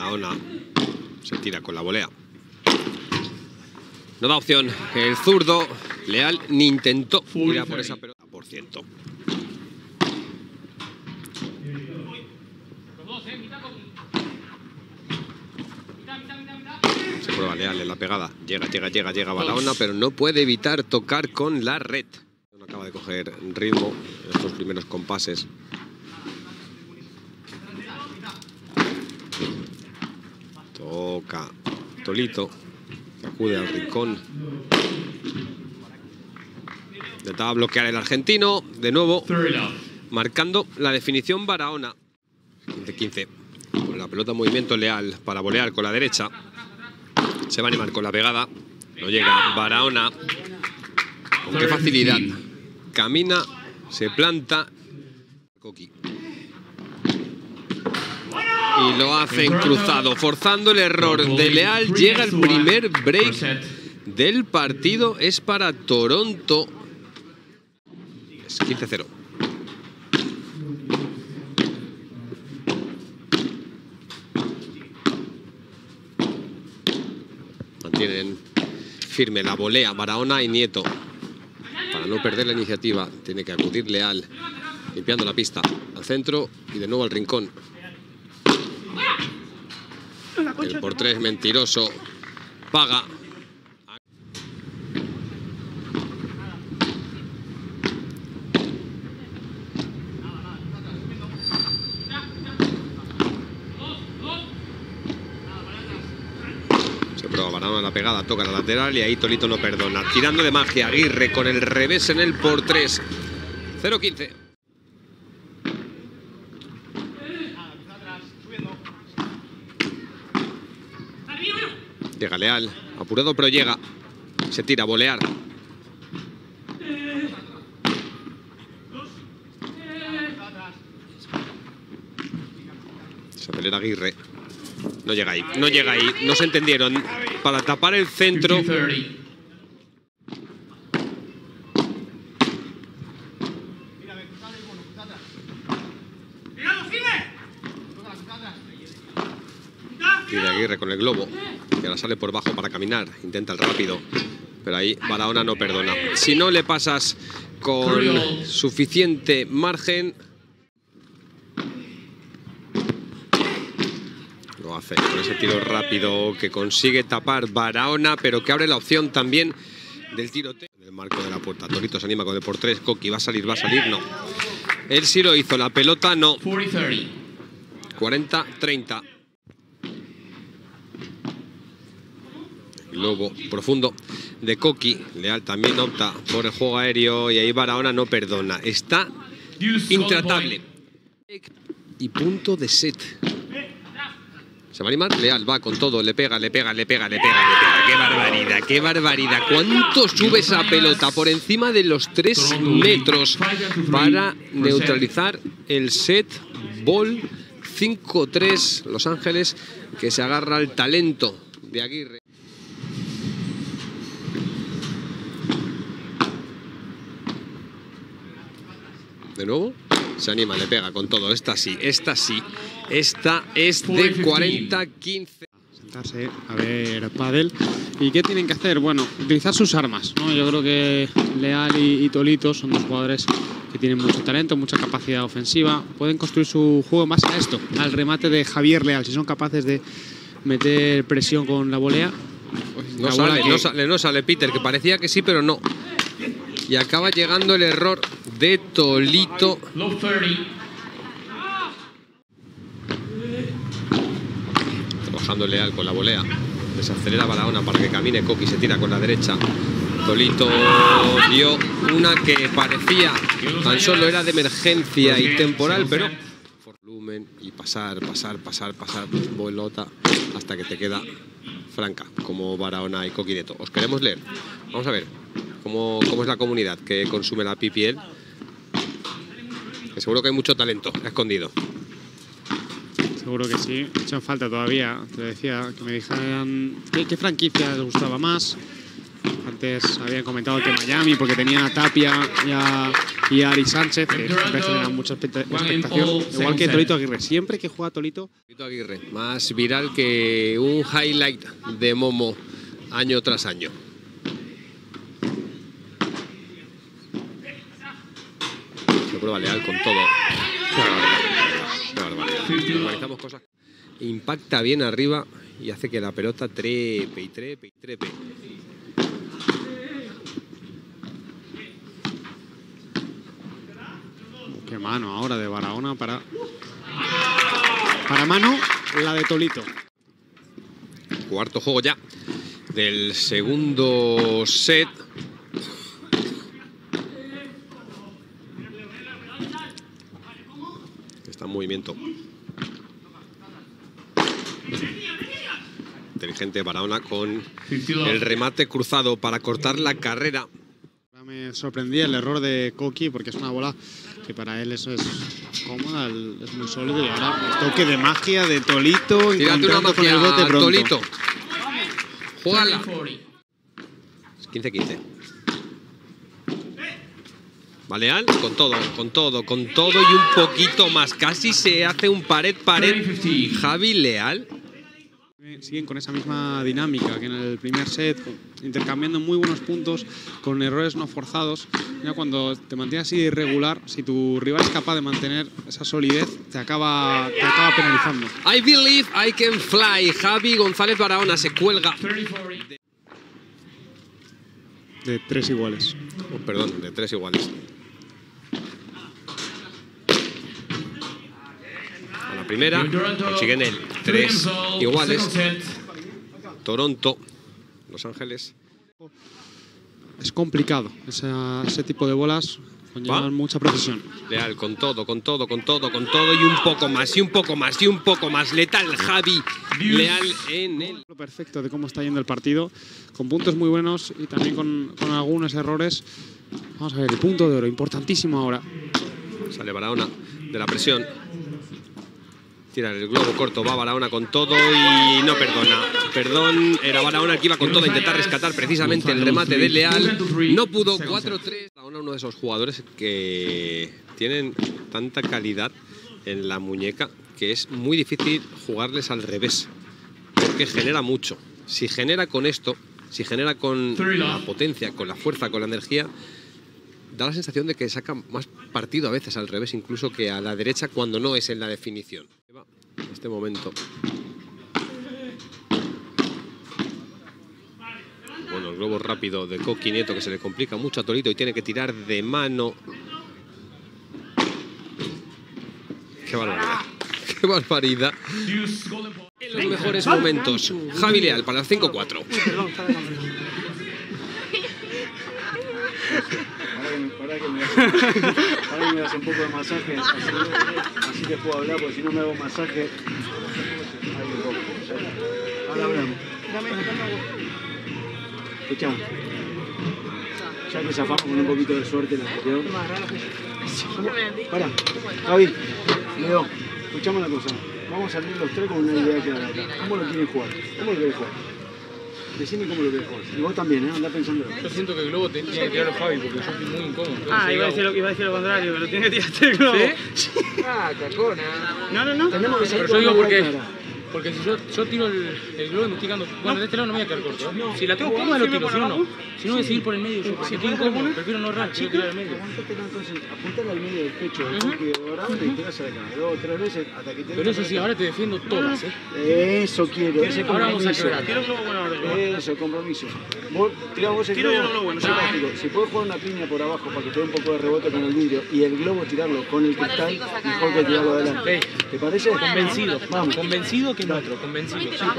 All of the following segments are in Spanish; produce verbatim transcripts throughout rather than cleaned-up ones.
Barahona se tira con la volea. No da opción. El zurdo Leal ni intentó ir a por esa pelota por ciento. Se prueba Leal en la pegada. Llega, llega, llega, llega Barahona, pero no puede evitar tocar con la red. No acaba de coger ritmo en estos primeros compases. Toca Tolito. Acude al rincón. Intentaba bloquear el argentino. De nuevo, marcando la definición Barahona. quince quince. Con la pelota en movimiento Leal para volear con la derecha. Se va a animar con la pegada. No llega Barahona. Con qué facilidad. Camina, se planta. Coqui. Y lo hacen cruzado, forzando el error de Leal. Llega el primer break del partido. Es para Toronto. Es quince cero. Mantienen firme la volea Barahona y Nieto. Para no perder la iniciativa, tiene que acudir Leal, limpiando la pista al centro y de nuevo al rincón. El por tres mentiroso paga. Se prueba Barahona la pegada, toca la lateral y ahí Tolito no perdona. Tirando de magia Aguirre con el revés en el por tres. cero quince. Llega Leal, apurado pero llega. Se tira a volear. Se acelera Aguirre. No llega ahí, no llega ahí. No se entendieron. Para tapar el centro. Tira Aguirre con el globo. Y ahora sale por bajo para caminar. Intenta el rápido. Pero ahí Barahona no perdona. Si no le pasas con suficiente margen. Lo hace con ese tiro rápido que consigue tapar Barahona, pero que abre la opción también del tiroteo. En el marco de la puerta. Tolito se anima con el por tres. Coqui va a salir, va a salir. No. Él sí lo hizo. La pelota no. cuarenta treinta. Lobo profundo de Coqui. Leal también opta por el juego aéreo y ahí Barahona no perdona. Está intratable. Y punto de set. Se va a animar. Leal va con todo. Le pega, le pega, le pega, le pega, le pega. ¡Qué barbaridad! ¡Qué barbaridad! ¿Cuánto sube esa pelota? Por encima de los tres metros para neutralizar el set. Ball cinco tres. Los Ángeles, que se agarra al talento de Aguirre. De nuevo, se anima, le pega con todo. Esta sí, esta sí. Esta es de cuarenta quince. Sentarse a ver pádel. ¿Y qué tienen que hacer? Bueno, utilizar sus armas, ¿no? Yo creo que Leal y, y Tolito son dos jugadores que tienen mucho talento, mucha capacidad ofensiva. Pueden construir su juego más a esto, al remate de Javier Leal. Si son capaces de meter presión con la volea. Pues no, la sale, que... no sale, no sale Peter, que parecía que sí, pero no. Y acaba llegando el error de Tolito. Trabajando Leal con la volea. Desacelera Barahona para que camine. Coqui se tira con la derecha. Tolito dio una que parecía tan solo era de emergencia y temporal, pero volumen y pasar, pasar, pasar, pasar, bolota hasta que te queda franca, como Barahona y Coqui Nieto. Os queremos leer. Vamos a ver cómo, cómo es la comunidad que consume la P P L. Que seguro que hay mucho talento escondido. Seguro que sí. Echan falta todavía. Te decía que me dijeran qué, qué franquicia les gustaba más. Antes habían comentado que Miami, porque tenía a Tapia y a, y a Ari Sánchez, que siempre generan mucha expectación. Igual que Tolito Aguirre. Siempre que juega Tolito... Tolito Aguirre, más viral que un highlight de Momo año tras año. Se prueba Leal con todo. Qué barbaridad. Qué barbaridad. Normalizamos cosas. Impacta bien arriba y hace que la pelota trepe y trepe y trepe. Qué mano ahora de Barahona para... Para mano, la de Tolito. Cuarto juego ya del segundo set. Está en movimiento. Inteligente Barahona con el remate cruzado para cortar la carrera. Me sorprendía el error de Koki, porque es una bola que para él eso es cómoda, es muy sólido. Y ahora el toque de magia de Tolito, encontrando con el bote pronto. Tolito. Júgala. quince quince. Va Leal con todo, con todo, con todo y un poquito más. Casi se hace un pared-pared. Javi Leal. Siguen con esa misma dinámica que en el primer set, intercambiando muy buenos puntos con errores no forzados. Ya cuando te mantienes así de irregular, si tu rival es capaz de mantener esa solidez, te acaba, te acaba penalizando. I believe I can fly. Javi González Barahona se cuelga. De tres iguales. Oh, perdón, de tres iguales. A la primera consiguen el tres iguales. Toronto, Los Ángeles. Es complicado esa, ese tipo de bolas, conllevan mucha precisión. Leal con todo, con todo, con todo, con todo y un poco más, y un poco más, y un poco más. Letal Javi Leal en el... Lo perfecto de cómo está yendo el partido, con puntos muy buenos y también con, con algunos errores. Vamos a ver, el punto de oro, importantísimo ahora. Sale Barahona de la presión. Tira el globo corto, va Barahona con todo y no perdona. Perdón, era Barahona el que iba con todo a intentar rescatar precisamente el remate de Leal. No pudo, cuatro tres. Barahona, uno de esos jugadores que tienen tanta calidad en la muñeca que es muy difícil jugarles al revés, porque genera mucho. Si genera con esto, si genera con la potencia, con la fuerza, con la energía, da la sensación de que saca más partido a veces al revés, incluso que a la derecha cuando no es en la definición. En este momento. Bueno, el globo rápido de Koki Nieto que se le complica mucho a Tolito y tiene que tirar de mano. ¡Qué barbaridad! ¡Qué barbaridad! En los mejores momentos. Javi Leal para el cinco cuatro. Para que me hagas, me hagas un poco de masaje, así, así te puedo hablar, porque si no me hago masaje. Ahora hablamos. Escuchá, ya que zafamos con un poquito de suerte en la anterior. Pará, Javi, Leo, escuchame una cosa. Vamos a salir los tres con una idea clara acá. ¿Cómo lo quieren jugar? ¿Cómo lo quieren jugar? Decime cómo lo querés jugar. Y vos también, ¿eh? Andá pensando. Yo siento que el globo te tiene que tirarlo Javi porque yo estoy muy incómodo. Ah, iba a, decir lo, iba a decir lo contrario, que lo tiene que tirarte el globo. ¿Sí? Ah, cacona. No, no, no. Tenemos que salir Pero yo con digo una idea porque, clara. porque si yo, yo tiro el, el globo y me estoy quedando... Bueno, de este lado no me voy a quedar corto. ¿eh? No, si la tengo vos cómoda lo firme tiro, por si no, no. abajo. Si no voy a seguir por el medio, yo si estoy incómodo, prefiero no errar, quiero tirar al medio. Aguantatelo entonces, apuntale al medio del pecho del Koki de Dorado y tirás a la cara. Dos o tres veces hasta que te... Pero eso sí, ahora te defiendo todas, ¿eh? Eso quiero, ese Ahora vamos a compromiso. quebrar. Quiero globo bueno ahora. Eso, compromiso. Vos, tirá vos el Tiro yo globo. el globo bueno, Fantástico. Si podés jugar una piña por abajo para que te dé un poco de rebote con el vidrio y el globo tirarlo con el cristal, mejor que tirarlo adelante. ¿Te parece? Convencido, Vamos. Convencido que nuestro, convencido.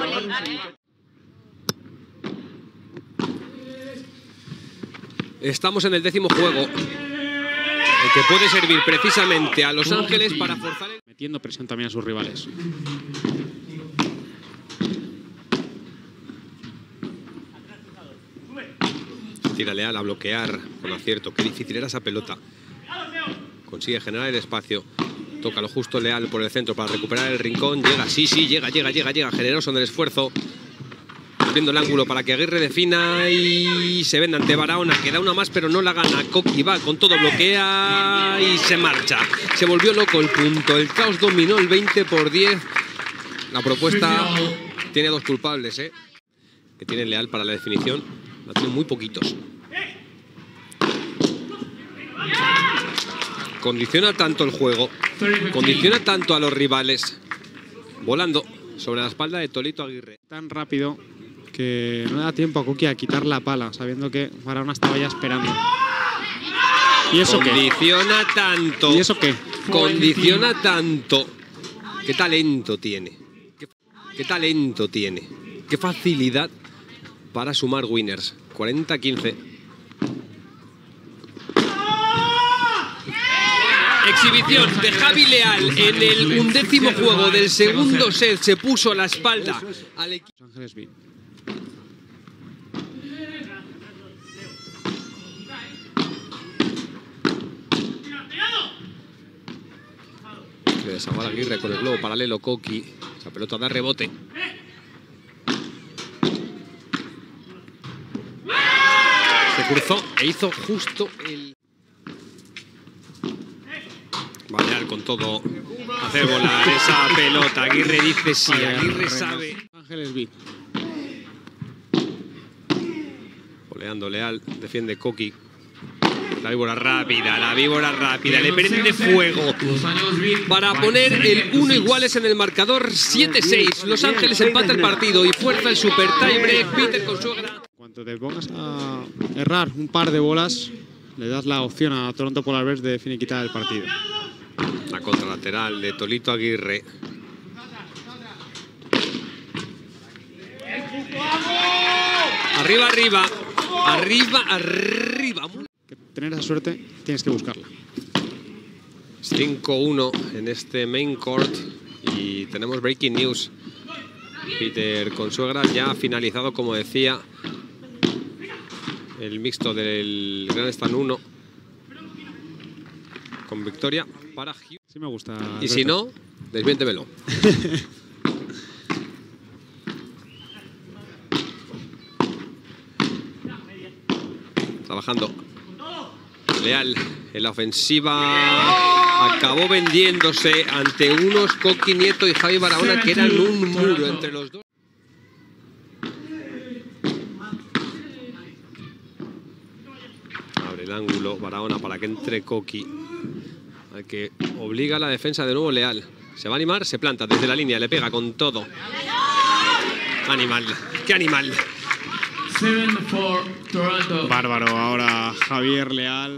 Estamos en el décimo juego, el que puede servir precisamente a Los Ángeles para forzar el... Metiendo presión también a sus rivales. Tira Leal a bloquear con acierto. Qué difícil era esa pelota. Consigue generar el espacio. Toca lo justo Leal por el centro para recuperar el rincón. Llega, sí, sí, llega, llega, llega, llega. Generoso en el esfuerzo. abriendo el ángulo para que Aguirre defina y se vende ante Barahona. Queda una más, pero no la gana. Coqui va con todo, bloquea y se marcha. Se volvió loco el punto. El caos dominó el veinte por diez. La propuesta tiene dos culpables, ¿eh? Que tiene Leal para la definición. La tienen muy poquitos. Condiciona tanto el juego, condiciona tanto a los rivales. Volando sobre la espalda de Tolito Aguirre. Tan rápido que no da tiempo a Coqui a quitar la pala, sabiendo que Barahona estaba ya esperando. ¿Y eso qué? Condiciona tanto. ¿Y eso qué? Condiciona tanto. Qué talento tiene. Qué, qué talento tiene. Qué facilidad para sumar winners. cuarenta a quince. Exhibición de Javi Leal en el undécimo juego del segundo set. Se puso a la espalda al equipo. Los Ángeles B. Le desahogó a Aguirre con el globo paralelo. Coqui. Esa pelota da rebote. Se cruzó e hizo justo el... Balear con todo, hacer volar esa pelota. Aguirre dice sí, Aguirre sabe. Ángeles B. Voleando Leal, defiende Coqui. La víbora rápida, la víbora rápida, le prende fuego para poner el uno iguales en el marcador. Siete seis. Los Ángeles empata el partido y fuerza el super tiebreak. Peter Consuegra. Cuando te pongas a errar un par de bolas, le das la opción a Toronto Polar Bears de finiquitar el partido. La contralateral de Tolito Aguirre. Arriba, arriba. Arriba, arriba. Que tener esa suerte tienes que buscarla. cinco uno en este main court. Y tenemos breaking news. Peter Consuegra ya ha finalizado, como decía, el mixto del Grand Slam uno. Con victoria para Hugh. Sí me gusta. Y si no, desmiéntemelo. Trabajando. Leal en la ofensiva. Acabó vendiéndose ante unos Coqui Nieto y Javi Barahona que eran un muro entre los dos. Abre el ángulo Barahona para que entre Coqui. Al que obliga a la defensa de nuevo Leal. Se va a animar, se planta desde la línea, le pega con todo. Animal, qué animal. Bárbaro, ahora Javier Leal.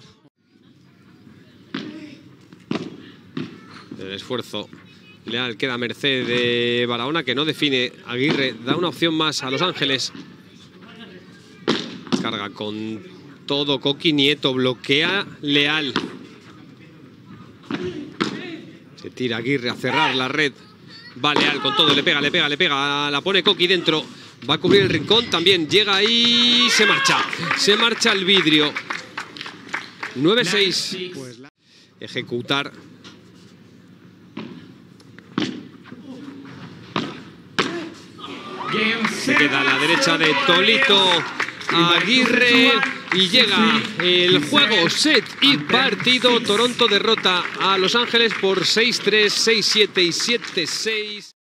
El esfuerzo. Leal queda a merced de Barahona, que no define. Aguirre da una opción más a Los Ángeles. Carga con todo Coqui Nieto, bloquea Leal. Se tira Aguirre a cerrar la red. Va Leal con todo, le pega, le pega, le pega. La pone Coqui dentro. Va a cubrir el rincón, también llega y se marcha. Se marcha el vidrio. nueve seis. Ejecutar. Se queda a la derecha de Tolito Aguirre y llega el juego, set y partido. Toronto derrota a Los Ángeles por seis tres, seis siete y siete seis.